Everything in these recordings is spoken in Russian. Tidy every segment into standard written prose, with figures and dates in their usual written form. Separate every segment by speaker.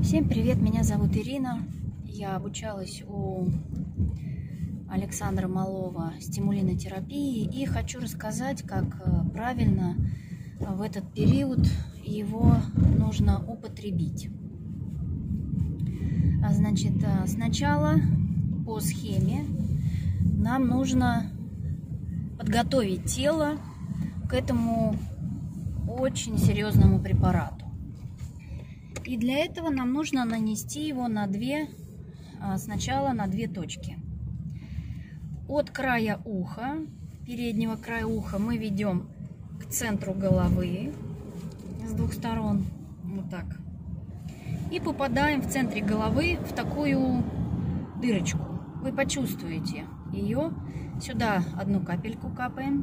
Speaker 1: Всем привет, меня зовут Ирина. Я обучалась у Александра Малова стимулинотерапии и хочу рассказать, как правильно в этот период его нужно употребить. Значит, сначала по схеме нам нужно подготовить тело к этому очень серьезному препарату. И для этого нам нужно нанести его сначала на две точки. От края уха, переднего края уха, мы ведем к центру головы с двух сторон, вот так. И попадаем в центре головы в такую дырочку. Вы почувствуете ее. Сюда одну капельку капаем.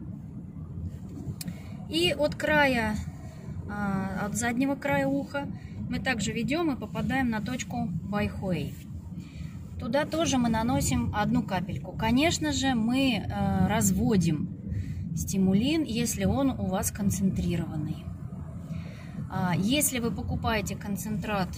Speaker 1: И от заднего края уха мы также ведем и попадаем на точку Байхуэй. Туда тоже мы наносим одну капельку. Конечно же, мы разводим стимулин, если он у вас концентрированный. Если вы покупаете концентрат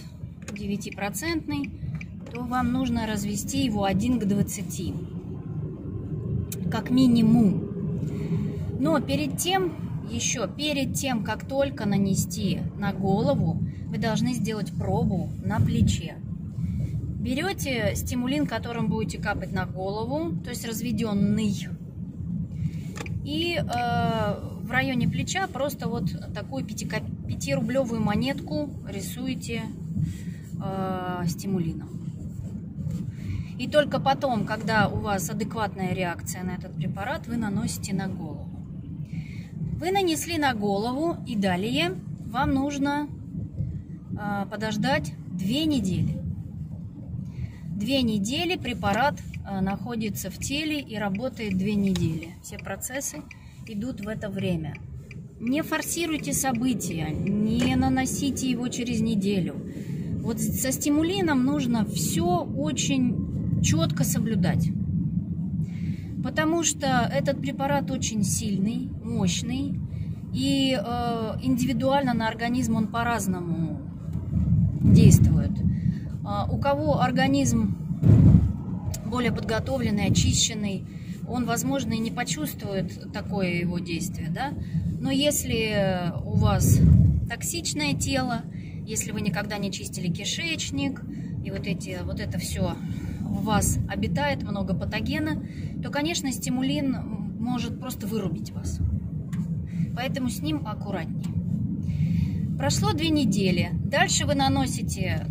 Speaker 1: 9%, то вам нужно развести его 1 к 20, как минимум. Но перед тем, как только нанести на голову, вы должны сделать пробу на плече. Берете стимулин, которым будете капать на голову, то есть разведенный, и в районе плеча просто вот такую 5-рублевую монетку рисуете стимулином. И только потом, когда у вас адекватная реакция на этот препарат, вы наносите на голову. Вы нанесли на голову, и далее вам нужно подождать 2 недели. 2 недели препарат находится в теле и работает 2 недели. Все процессы идут в это время. Не форсируйте события, не наносите его через неделю. Вот со стимулином нужно все очень четко соблюдать. Потому что этот препарат очень сильный, мощный, и индивидуально на организм он по-разному действует. У кого организм более подготовленный, очищенный, он, возможно, и не почувствует такое его действие, да? Но если у вас токсичное тело, если вы никогда не чистили кишечник, и вот это все у вас обитает, много патогена, то, конечно, стимулин может просто вырубить вас. Поэтому с ним аккуратнее. Прошло 2 недели. Дальше вы наносите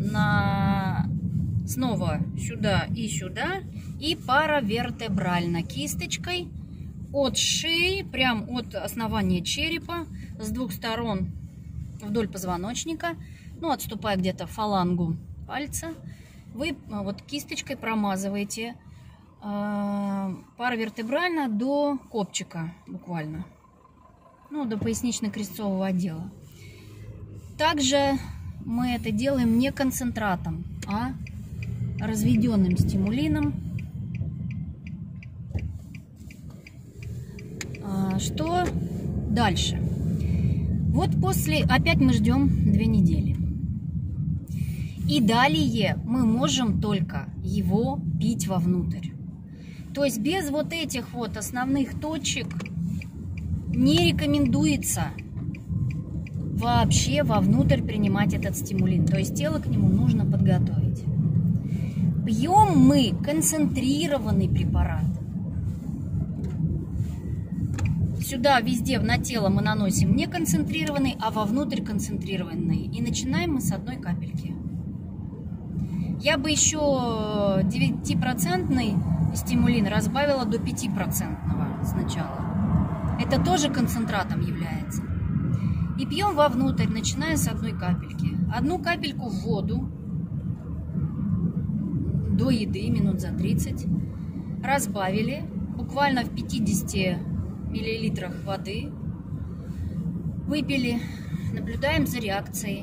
Speaker 1: снова сюда, и паравертебрально кисточкой от шеи, прям от основания черепа, с 2 сторон вдоль позвоночника, отступая где-то фалангу пальца, вы вот кисточкой промазываете паравертебрально до копчика буквально, до пояснично-крестцового отдела. Также мы это делаем не концентратом, а разведенным стимулином. Что дальше? Вот опять мы ждем 2 недели. И далее мы можем только его пить вовнутрь. То есть без вот этих вот основных точек не рекомендуется вообще вовнутрь принимать этот стимулин. То есть тело к нему нужно подготовить. Пьем мы концентрированный препарат. Сюда везде на тело мы наносим не концентрированный, а вовнутрь концентрированный. И начинаем мы с 1 капельки. Я бы еще 9% стимулин разбавила до 5% сначала. Это тоже концентратом является. И пьем вовнутрь, начиная с 1 капельки. 1 капельку в воду до еды, минут за 30. Разбавили буквально в 50 миллилитрах воды. Выпили. Наблюдаем за реакцией.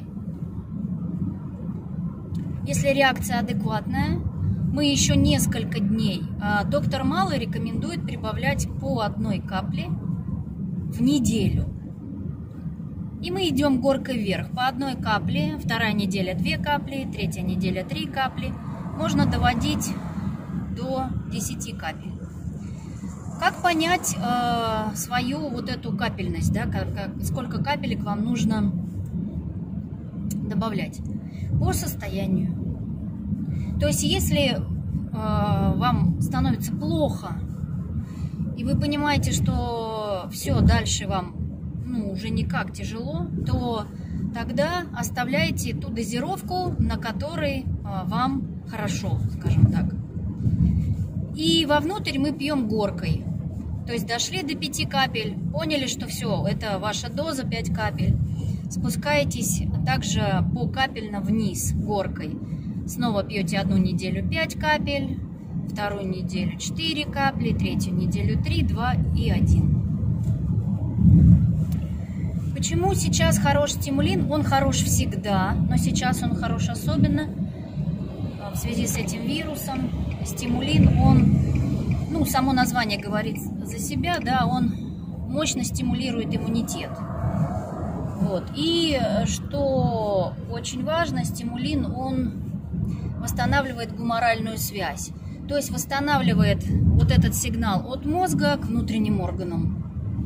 Speaker 1: Если реакция адекватная, мы еще несколько дней. Доктор Малый рекомендует прибавлять по 1 капле в неделю. И мы идем горкой вверх. По одной капле, вторая неделя 2 капли, третья неделя 3 капли. Можно доводить до 10 капель. Как понять свою вот эту капельность, да, сколько капелек вам нужно добавлять? По состоянию. То есть, если вам становится плохо, и вы понимаете, что все, дальше вам уже никак тяжело, то тогда оставляйте ту дозировку, на которой вам хорошо, скажем так. И вовнутрь мы пьем горкой. То есть дошли до 5 капель, поняли, что все, это ваша доза 5 капель. Спускаетесь также покапельно вниз горкой. Снова пьете одну неделю 5 капель, вторую неделю 4 капли, третью неделю 3, 2 и 1. Почему сейчас хорош стимулин? Он хорош всегда, но сейчас он хорош особенно в связи с этим вирусом. Стимулин, он, само название говорит за себя, да, он мощно стимулирует иммунитет. Вот. И что очень важно, стимулин, он восстанавливает гуморальную связь. То есть восстанавливает вот этот сигнал от мозга к внутренним органам.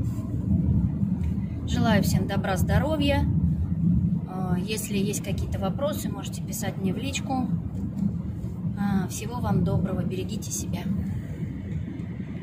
Speaker 1: Желаю всем добра, здоровья. Если есть какие-то вопросы, можете писать мне в личку. Всего вам доброго, берегите себя.